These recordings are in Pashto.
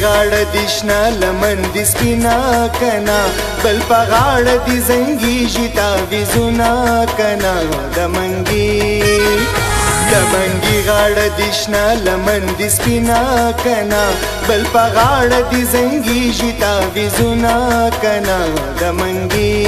غاړه دي شنه لمن دي سپینا کنا بل په غاړه دي زنګیږي تعویذونه کنا د منګي غاړه دي شنه لمن دي سپینا کنا بل په غاړه دي زنګیږي تعویذونه کنا د منګي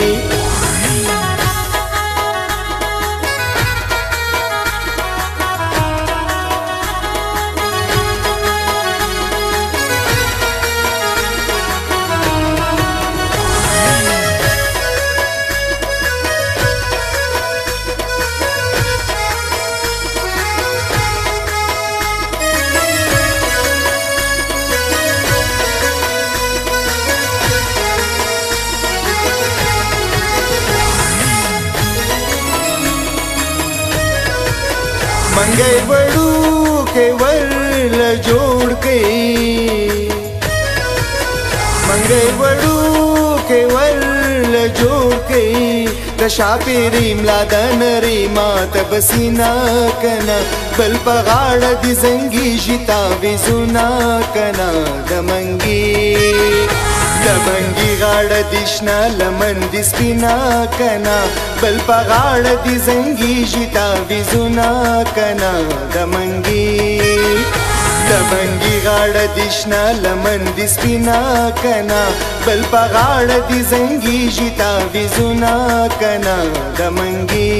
منګي وړو کې ورل جوړ کې منګي وړو کې ورل جوړ کې د شاپېرې ملا د نری مات بسینا کنا بل په غاړه دي زنګیږي تعویذونه کنا د منګي غاړه دي شنه لمن دي سپینا کنا بل په غاړه دي زنګیږي تعویذونه کنا د منګي غاړه دي شنه لمن دي سپینا کنا بل په غاړه دي زنګیږي تعویذونه کنا د منګي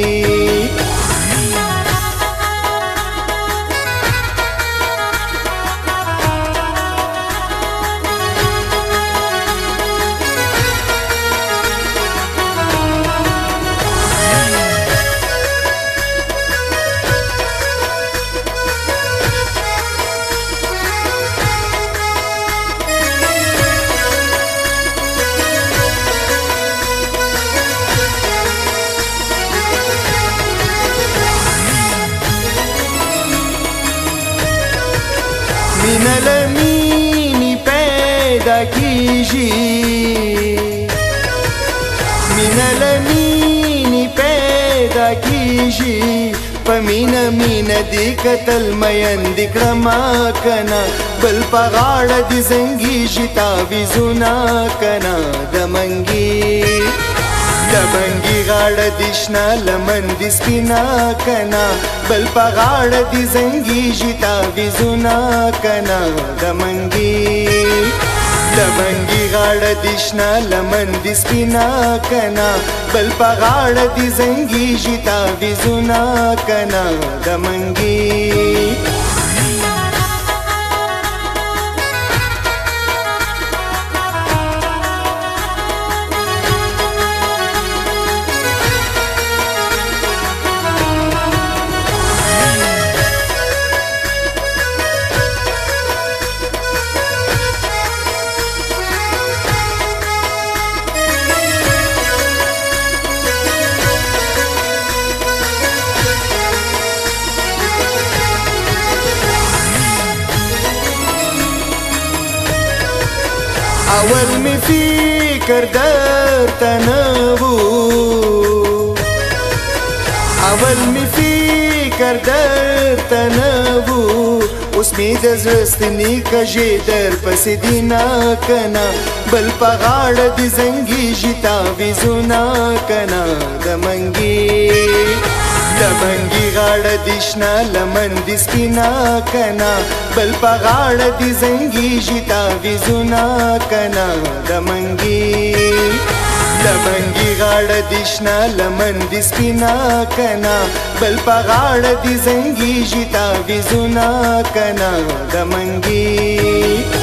مینه له مینې پیدا کېږي مینه له مینې پیدا کېږي په مینه دې کتل میندې کړمه کنه بل په غاړه دې زنګېږي تعویذونه کنه د منګي غاړه دي شنه لمن دي سپینا کنا بل په غاړه دي زنګیږي تعویذونه کنا د منګي غاړه دي شنه لمن دي سپینا کنا بل په غاړه دي زنګیږي تعویذونه کنا د منګي اول می فکر درته نه وو اول می فکر درته نه وو اوس مې د زړه ستنې کږې در پسې دي نه کنه بل په غاړه دي زنګېږي تعویذونه کنه د منګي غاړه دي شنه لمن دي سپینا کنا بل په غاړه دي زنګېږي تعویذونه کنا د منګي غاړه دي شنه لمن دي سپینا کنا بل په غاړه دي زنګېږي تعویذونه کنا د منګي